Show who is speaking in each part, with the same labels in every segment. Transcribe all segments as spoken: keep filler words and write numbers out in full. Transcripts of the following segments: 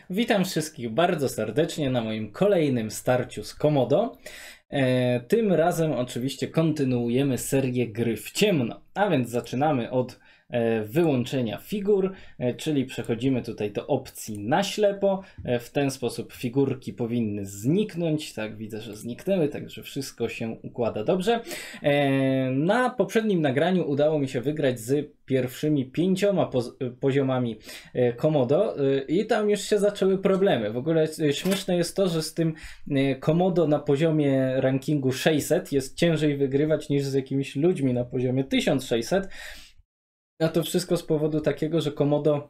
Speaker 1: Witam wszystkich bardzo serdecznie na moim kolejnym starciu z Komodo. E, tym razem oczywiście kontynuujemy serię gry w ciemno, a więc zaczynamy od e, wyłączenia figur, e, czyli przechodzimy tutaj do opcji na ślepo. E, w ten sposób figurki powinny zniknąć. Tak, widzę, że zniknęły, także wszystko się układa dobrze. E, na poprzednim nagraniu udało mi się wygrać z pierwszymi pięcioma poz poziomami Komodo i tam już się zaczęły problemy. W ogóle śmieszne jest to, że z tym Komodo na poziomie rankingu sześćset jest ciężej wygrywać niż z jakimiś ludźmi na poziomie tysiąc sześćset. A to wszystko z powodu takiego, że Komodo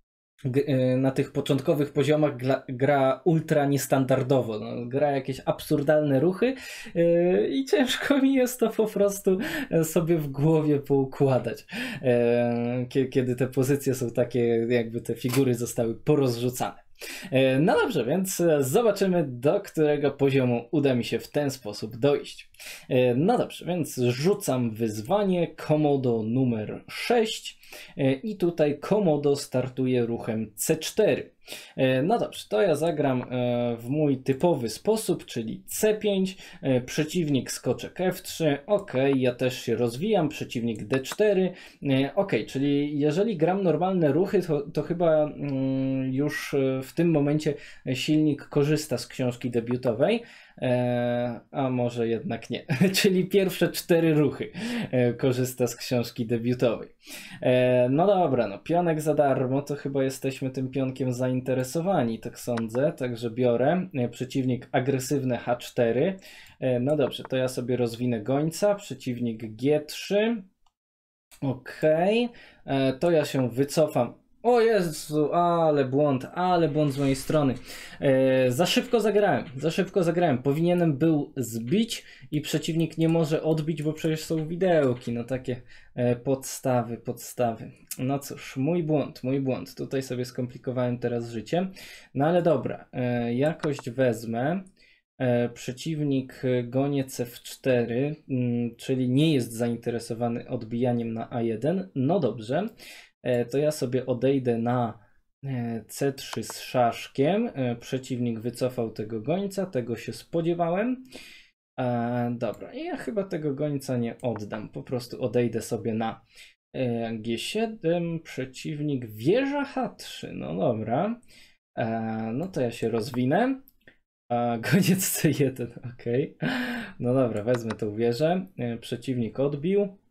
Speaker 1: na tych początkowych poziomach gra, gra ultra niestandardowo, no, gra jakieś absurdalne ruchy yy, i ciężko mi jest to po prostu sobie w głowie poukładać, yy, kiedy te pozycje są takie, jakby te figury zostały porozrzucane. No dobrze, więc zobaczymy, do którego poziomu uda mi się w ten sposób dojść. No dobrze, więc rzucam wyzwanie Komodo numer sześć i tutaj Komodo startuje ruchem C cztery. No dobrze, to ja zagram w mój typowy sposób, czyli C pięć, przeciwnik skoczek F trzy, ok, ja też się rozwijam, przeciwnik D cztery, ok, czyli jeżeli gram normalne ruchy, to, to chyba już w tym momencie silnik korzysta z książki debiutowej, a może jednak nie, czyli pierwsze cztery ruchy korzysta z książki debiutowej. No dobra, no pionek za darmo, to chyba jesteśmy tym pionkiem zainteresowani, tak sądzę, także biorę. Przeciwnik agresywny H cztery, no dobrze, to ja sobie rozwinę gońca, przeciwnik G trzy, ok, to ja się wycofam. O Jezu, ale błąd, ale błąd z mojej strony. E, za szybko zagrałem, za szybko zagrałem. Powinienem był zbić i przeciwnik nie może odbić, bo przecież są widełki, no takie e, podstawy, podstawy. No cóż, mój błąd, mój błąd. Tutaj sobie skomplikowałem teraz życie. No ale dobra, e, jakość wezmę. E, przeciwnik goniec F cztery, mm, czyli nie jest zainteresowany odbijaniem na A jeden. No dobrze. To ja sobie odejdę na C trzy z szaszkiem. Przeciwnik wycofał tego gońca, tego się spodziewałem. E, dobra, i ja chyba tego gońca nie oddam, po prostu odejdę sobie na G siedem, przeciwnik wieża H trzy, no dobra. E, no to ja się rozwinę. A goniec C jeden, ok. No dobra, wezmę tą wieżę. Przeciwnik odbił.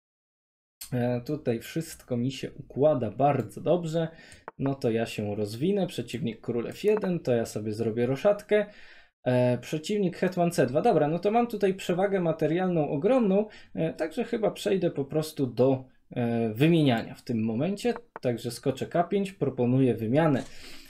Speaker 1: Tutaj wszystko mi się układa bardzo dobrze. No to ja się rozwinę. Przeciwnik król F jeden, to ja sobie zrobię roszadkę. E, przeciwnik hetman C dwa. Dobra, no to mam tutaj przewagę materialną ogromną, e, także chyba przejdę po prostu do e, wymieniania w tym momencie. Także skoczę K pięć, proponuję wymianę.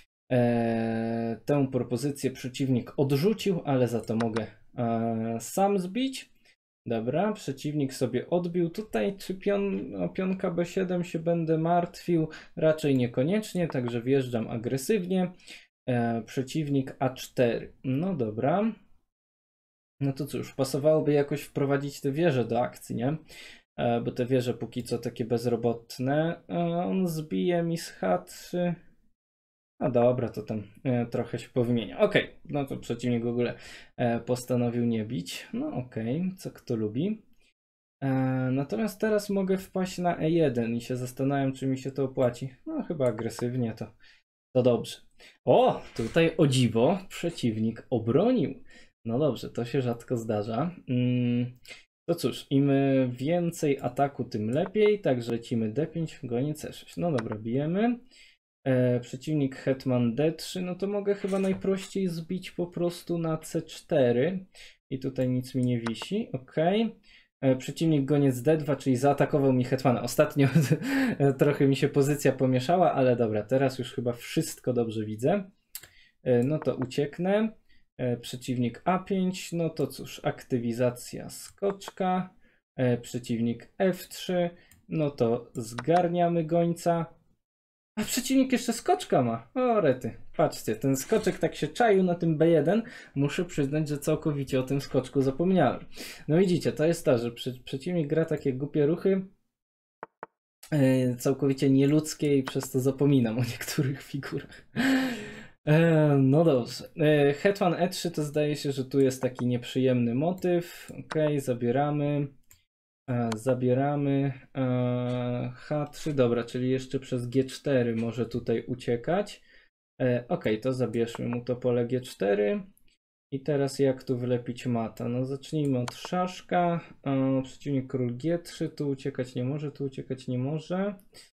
Speaker 1: E, tę propozycję przeciwnik odrzucił, ale za to mogę e, sam zbić. Dobra, przeciwnik sobie odbił. Tutaj czy pion, o pionka B siedem się będę martwił? Raczej niekoniecznie, także wjeżdżam agresywnie. E, przeciwnik A cztery. No dobra. No to cóż, pasowałoby jakoś wprowadzić te wieże do akcji, nie? E, bo te wieże póki co takie bezrobotne. E, on zbije mi z H trzy. No dobra, to tam e, trochę się powymienia. Ok, no to przeciwnik w ogóle e, postanowił nie bić. No ok, co kto lubi. E, natomiast teraz mogę wpaść na E jeden i się zastanawiam, czy mi się to opłaci. No chyba agresywnie to, to dobrze. O, tutaj o dziwo przeciwnik obronił. No dobrze, to się rzadko zdarza. Mm, to cóż, im więcej ataku, tym lepiej. Także lecimy D pięć, goni C sześć. No dobra, bijemy. E, przeciwnik hetman D trzy, no to mogę chyba najprościej zbić po prostu na C cztery i tutaj nic mi nie wisi, ok. E, przeciwnik goniec D dwa, czyli zaatakował mi hetmana. Ostatnio trochę mi się pozycja pomieszała, ale dobra, teraz już chyba wszystko dobrze widzę. E, no to ucieknę. E, przeciwnik A pięć, no to cóż, aktywizacja skoczka. E, przeciwnik F trzy, no to zgarniamy gońca. A przeciwnik jeszcze skoczka ma. O rety, patrzcie, ten skoczek tak się czaił na tym B jeden. Muszę przyznać, że całkowicie o tym skoczku zapomniałem. No widzicie, to jest to, że przeciwnik gra takie głupie ruchy, yy, całkowicie nieludzkie i przez to zapominam o niektórych figurach. E, no dobrze. E, hetman e trzy to zdaje się, że tu jest taki nieprzyjemny motyw. Ok, zabieramy. E, zabieramy. E, ha trzy, dobra, czyli jeszcze przez ge cztery może tutaj uciekać. E, ok, to zabierzmy mu to pole ge cztery. I teraz jak tu wylepić mata? No zacznijmy od szaszka. E, przeciwnik król ge trzy, tu uciekać nie może, tu uciekać nie może.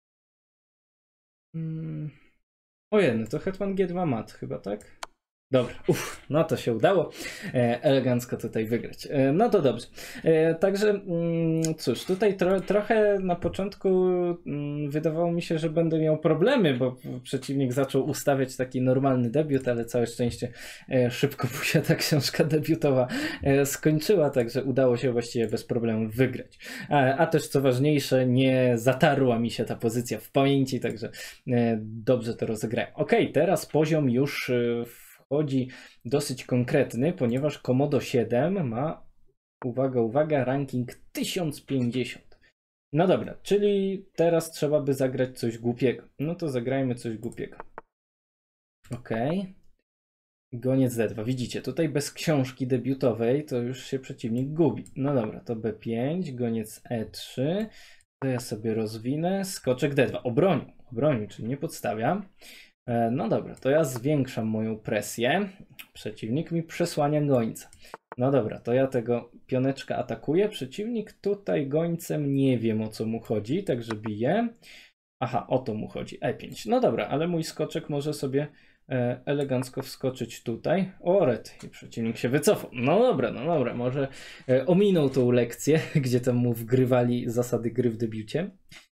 Speaker 1: Hmm. Ojej, to hetman ge dwa mat chyba, tak? Dobra, uff, no to się udało e, elegancko tutaj wygrać. E, no to dobrze. E, także mm, cóż, tutaj tro, trochę na początku mm, wydawało mi się, że będę miał problemy, bo przeciwnik zaczął ustawiać taki normalny debiut, ale całe szczęście e, szybko mu się ta książka debiutowa e, skończyła, także udało się właściwie bez problemu wygrać. A, a też co ważniejsze, nie zatarła mi się ta pozycja w pamięci, także e, dobrze to rozegrałem. Ok, teraz poziom już e, wchodzi dosyć konkretny, ponieważ Komodo siedem ma, uwaga, uwaga, ranking tysiąc pięćdziesiąt. No dobra, czyli teraz trzeba by zagrać coś głupiego. No to zagrajmy coś głupiego. Ok. Goniec de dwa. Widzicie, tutaj bez książki debiutowej to już się przeciwnik gubi. No dobra, to be pięć, goniec e trzy. To ja sobie rozwinę. Skoczek de dwa. Obronił, obronił, czyli nie podstawia. No dobra, to ja zwiększam moją presję. Przeciwnik mi przesłania gońca. No dobra, to ja tego pioneczka atakuję. Przeciwnik tutaj gońcem nie wiem, o co mu chodzi, także bije. Aha, o to mu chodzi. e pięć. No dobra, ale mój skoczek może sobie elegancko wskoczyć tutaj. O, red. I przeciwnik się wycofał. No dobra, no dobra, może ominął tą lekcję, gdzie tam mu wgrywali zasady gry w debiucie.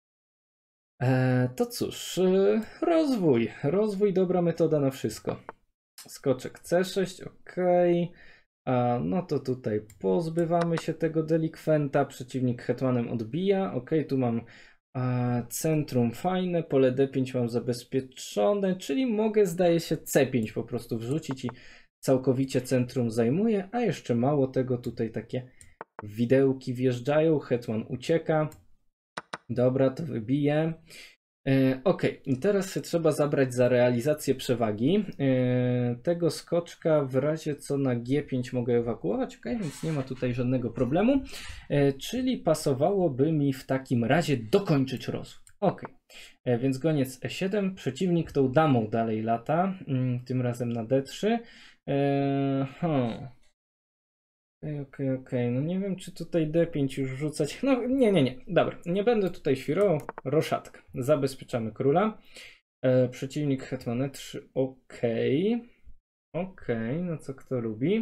Speaker 1: E, to cóż, e, rozwój. Rozwój, dobra metoda na wszystko. Skoczek ce sześć, ok. A, no to tutaj pozbywamy się tego delikwenta. Przeciwnik hetmanem odbija. Ok, tu mam a, centrum fajne, pole de pięć mam zabezpieczone, czyli mogę, zdaje się, ce pięć po prostu wrzucić i całkowicie centrum zajmuje. A jeszcze mało tego, tutaj takie widełki wjeżdżają, hetman ucieka. Dobra, to wybiję. E, ok, i teraz się trzeba zabrać za realizację przewagi. E, tego skoczka w razie co na ge pięć mogę ewakuować, ok, więc nie ma tutaj żadnego problemu. E, czyli pasowałoby mi w takim razie dokończyć rozwój. Ok, e, więc goniec e siedem, przeciwnik tą damą dalej lata, mm, tym razem na de trzy. E, hmm. Okej, okej, okej. No nie wiem, czy tutaj de pięć już rzucać. No nie, nie, nie. Dobra, nie będę tutaj świrował. Roszatka. Zabezpieczamy króla. E, przeciwnik hetman e trzy. Okej. Okej, no co kto lubi.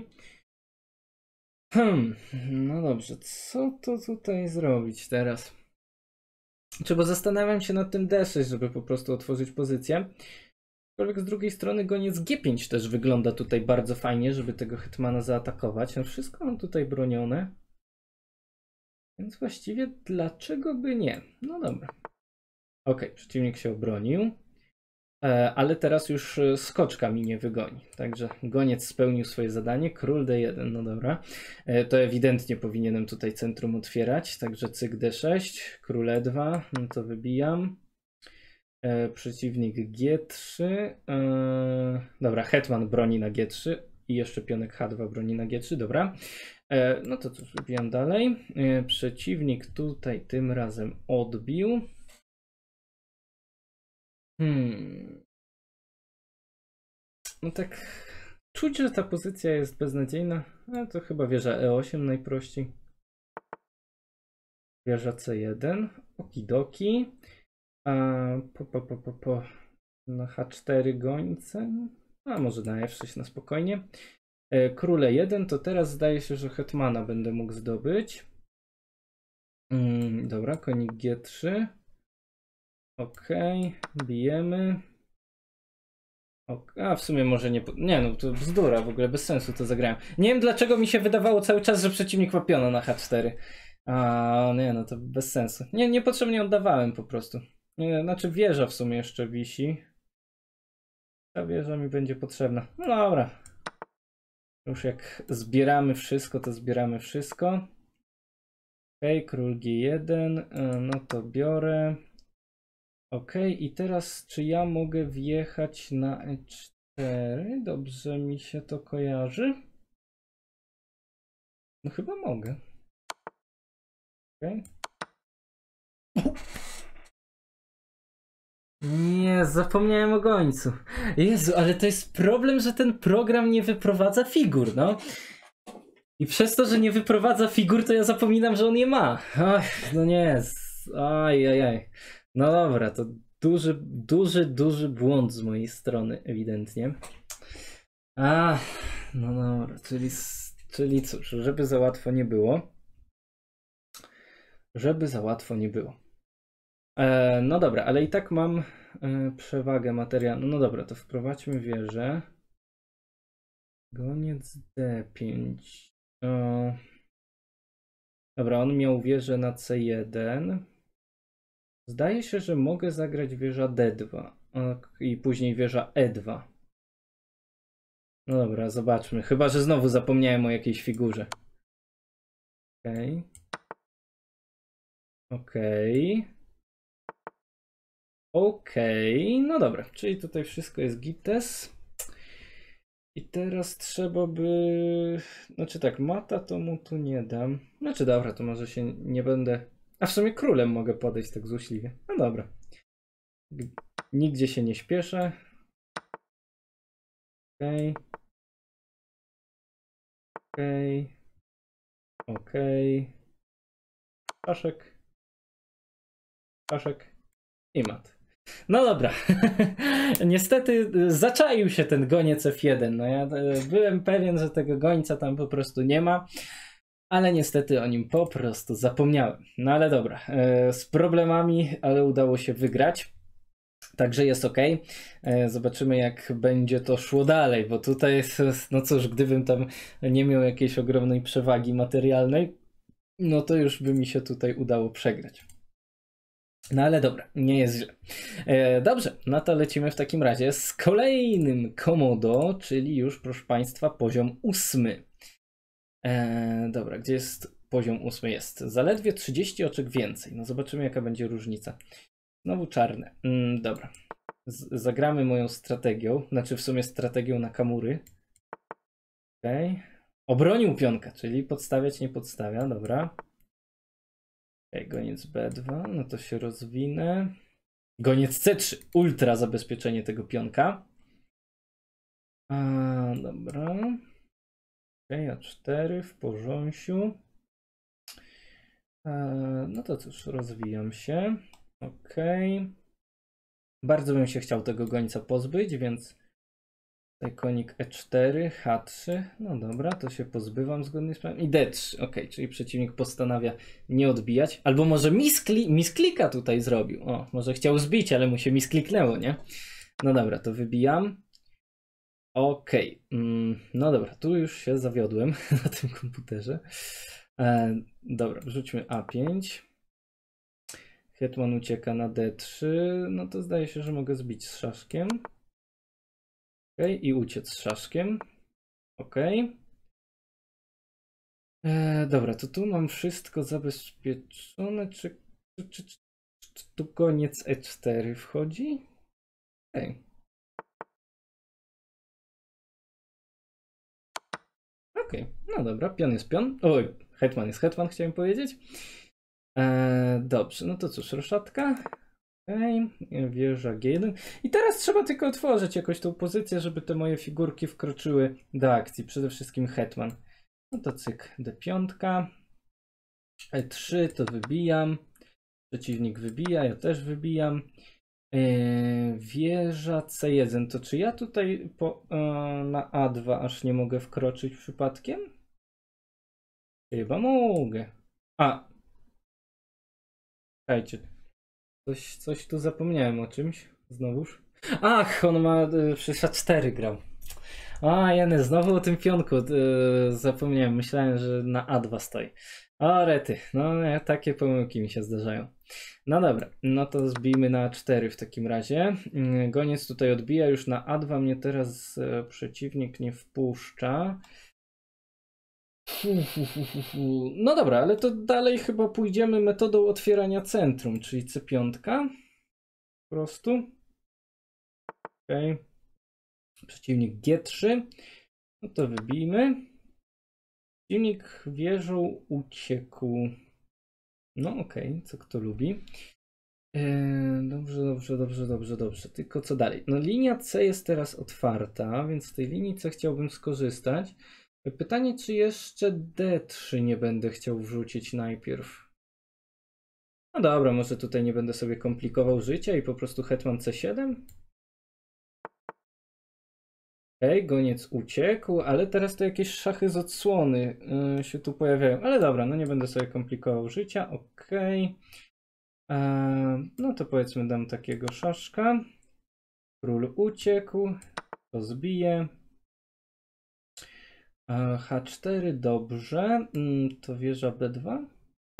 Speaker 1: Hmm, no dobrze. Co to tutaj zrobić teraz? Czy bo zastanawiam się nad tym de sześć, żeby po prostu otworzyć pozycję. Aczkolwiek z drugiej strony goniec ge pięć też wygląda tutaj bardzo fajnie, żeby tego hetmana zaatakować. No wszystko mam tutaj bronione. Więc właściwie dlaczego by nie? No dobra. Ok, przeciwnik się obronił. E, ale teraz już skoczka mi nie wygoni. Także goniec spełnił swoje zadanie. Król de jeden, no dobra. E, to ewidentnie powinienem tutaj centrum otwierać. Także cyk de sześć, król e dwa, no to wybijam. E, przeciwnik ge trzy. E, dobra, hetman broni na ge trzy i jeszcze pionek ha dwa broni na ge trzy, dobra. E, no to cóż, wybijam dalej. E, przeciwnik tutaj tym razem odbił. Hmm. No tak czuć, że ta pozycja jest beznadziejna. No to chyba wieża e osiem najprościej. Wieża ce jeden. Okidoki. A po, po, po, po, po. Na ha cztery gońce. A może na ef sześć na spokojnie. E, króle jeden, to teraz zdaje się, że hetmana będę mógł zdobyć. Mm, dobra, konik ge trzy. Ok, bijemy. Ok, a w sumie może nie. Nie, no to bzdura, w ogóle bez sensu to zagrałem. Nie wiem dlaczego mi się wydawało cały czas, że przeciwnik ma piona na ha cztery. A nie, no to bez sensu. Nie, niepotrzebnie oddawałem po prostu. Nie, znaczy wieża w sumie jeszcze wisi. Ta wieża mi będzie potrzebna. No dobra. Już jak zbieramy wszystko, to zbieramy wszystko. Ok, król ge jeden, no to biorę. Ok, i teraz czy ja mogę wjechać na e cztery, dobrze mi się to kojarzy. No chyba mogę. Okay. Nie, zapomniałem o gońcu. Jezu, ale to jest problem, że ten program nie wyprowadza figur, no. I przez to, że nie wyprowadza figur, to ja zapominam, że on je ma. Ach, no nie. Aj, aj, aj. No dobra, to duży, duży, duży błąd z mojej strony, ewidentnie. A, no dobra, czyli, czyli cóż, żeby za łatwo nie było. Żeby za łatwo nie było. E, no dobra, ale i tak mam e, przewagę materialną. No dobra, to wprowadźmy wieżę. Goniec D pięć. O. Dobra, on miał wieżę na C jeden. Zdaje się, że mogę zagrać wieża D dwa i później wieża E dwa. No dobra, zobaczmy. Chyba że znowu zapomniałem o jakiejś figurze. Okej. Okay. Okej. Okay. Okej, okay. No dobra, czyli tutaj wszystko jest gites. I teraz trzeba by... Znaczy tak, mata to mu tu nie dam. Znaczy dobra, to może się nie będę... A w sumie królem mogę podejść tak złośliwie. No dobra. Nigdzie się nie śpieszę. Okej. Okay. Okej. Okay. Okej. Okay. Paszek. Paszek. I mat. No dobra. Niestety zaczaił się ten goniec F jeden. No ja byłem pewien, że tego gońca tam po prostu nie ma. Ale niestety o nim po prostu zapomniałem. No ale dobra. Z problemami, ale udało się wygrać. Także jest ok. Zobaczymy, jak będzie to szło dalej, bo tutaj, no cóż, gdybym tam nie miał jakiejś ogromnej przewagi materialnej, no to już by mi się tutaj udało przegrać. No ale dobra, nie jest źle. E, dobrze, no to lecimy w takim razie z kolejnym Komodo, czyli już, proszę Państwa, poziom ósmy. E, dobra, gdzie jest poziom ósmy? Jest zaledwie trzydzieści oczek więcej. No zobaczymy, jaka będzie różnica. Znowu czarne. Mm, dobra. Z zagramy moją strategią, znaczy w sumie strategią Nakamury. Okej. Okay. Obronił pionka, czyli podstawiać nie podstawia, dobra. Okay, goniec B dwa, no to się rozwinę. Goniec C trzy, ultra zabezpieczenie tego pionka. A, dobra. Okay, A cztery w porządku. No to cóż, rozwijam się. Okej. Okay. Bardzo bym się chciał tego gońca pozbyć, więc tutaj konik E cztery, H trzy. No dobra, to się pozbywam zgodnie z planem. I D trzy. Ok, czyli przeciwnik postanawia nie odbijać. Albo może miskli misklika tutaj zrobił. O, może chciał zbić, ale mu się miskliknęło, nie? No dobra, to wybijam. Ok. Mm, no dobra, tu już się zawiodłem na tym komputerze. E, dobra, wrzućmy A pięć. Hetman ucieka na D trzy. No to zdaje się, że mogę zbić z szaszkiem. Ok, i uciec z szaszkiem. Ok. E, dobra, to tu mam wszystko zabezpieczone. Czy, czy, czy, czy, czy tu goniec E cztery wchodzi? Ok. Ok, no dobra, pion jest pion. Oj, hetman jest hetman, chciałem powiedzieć. E, dobrze, no to cóż, roszatka. Okej, wieża G jeden. I teraz trzeba tylko otworzyć jakoś tą pozycję, żeby te moje figurki wkroczyły do akcji. Przede wszystkim hetman. No to cyk, D pięć. E trzy to wybijam. Przeciwnik wybija, ja też wybijam. Yy, wieża C jeden. To czy ja tutaj po, yy, na A dwa aż nie mogę wkroczyć przypadkiem? Chyba mogę. A. Czekajcie. Coś, coś tu zapomniałem o czymś. Znowuż. Ach, on ma przecież A cztery grał. A, Jany, znowu o tym pionku yy, zapomniałem. Myślałem, że na A dwa stoi. O, rety. No, takie pomyłki mi się zdarzają. No dobra, no to zbijmy na A cztery w takim razie. Yy, goniec tutaj odbija. Już na A dwa mnie teraz yy, przeciwnik nie wpuszcza. Fu, fu, fu, fu, fu. No dobra, ale to dalej chyba pójdziemy metodą otwierania centrum, czyli C pięć. Po prostu. Okej. Okay. Przeciwnik G trzy. No to wybijmy. Przeciwnik wieżą uciekł. No okej, okay. Co kto lubi. Eee, dobrze, dobrze, dobrze, dobrze, dobrze. Tylko co dalej? No linia C jest teraz otwarta, więc z tej linii C chciałbym skorzystać. Pytanie, czy jeszcze D trzy nie będę chciał wrzucić najpierw. No dobra, może tutaj nie będę sobie komplikował życia i po prostu hetman C siedem. Okej, okay, goniec uciekł, ale teraz to jakieś szachy z odsłony yy, się tu pojawiają. Ale dobra, no nie będę sobie komplikował życia. Okej. Okay. Yy, no to powiedzmy dam takiego szaszka. Król uciekł. To zbije. Yy, H cztery, dobrze. Yy, to wieża B dwa.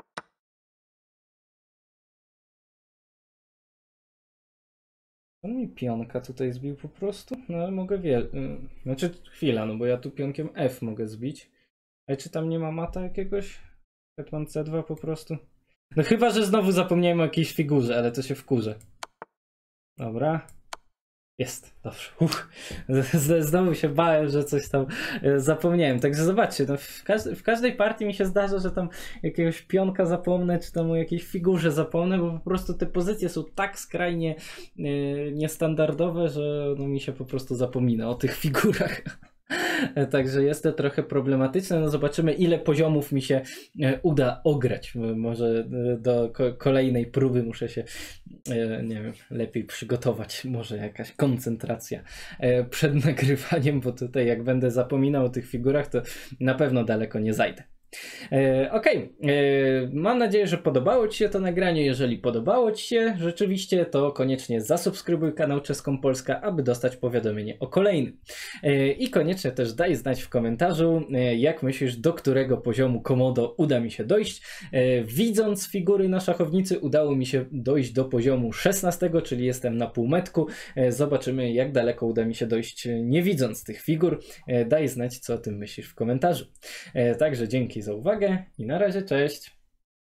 Speaker 1: On mi pionka tutaj zbił po prostu, no ale mogę wie... Znaczy chwila, no bo ja tu pionkiem F mogę zbić. Ale czy tam nie ma mata jakiegoś? Hetman C dwa po prostu? No chyba, że znowu zapomniałem o jakiejś figurze, ale to się wkurzę. Dobra. Jest, dobrze. Uch. Znowu się bałem, że coś tam zapomniałem. Także zobaczcie, no w, każdej, w każdej partii mi się zdarza, że tam jakiegoś pionka zapomnę, czy tam o jakiejś figurze zapomnę, bo po prostu te pozycje są tak skrajnie yy, niestandardowe, że no, mi się po prostu zapomina o tych figurach. Także jest to trochę problematyczne. No zobaczymy, ile poziomów mi się uda ograć. Może do kolejnej próby muszę się, nie wiem, lepiej przygotować. Może jakaś koncentracja przed nagrywaniem, bo tutaj jak będę zapominał o tych figurach, to na pewno daleko nie zajdę. E, Okej, okay. Mam nadzieję, że podobało Ci się to nagranie. Jeżeli podobało Ci się rzeczywiście, to koniecznie zasubskrybuj kanał Czeską Polska, aby dostać powiadomienie o kolejnym. E, I koniecznie też daj znać w komentarzu, e, jak myślisz, do którego poziomu Komodo uda mi się dojść. E, widząc figury na szachownicy, udało mi się dojść do poziomu szesnastego, czyli jestem na półmetku. E, zobaczymy, jak daleko uda mi się dojść, nie widząc tych figur. E, daj znać, co o tym myślisz w komentarzu. E, także dzięki za uwagę i na razie, cześć!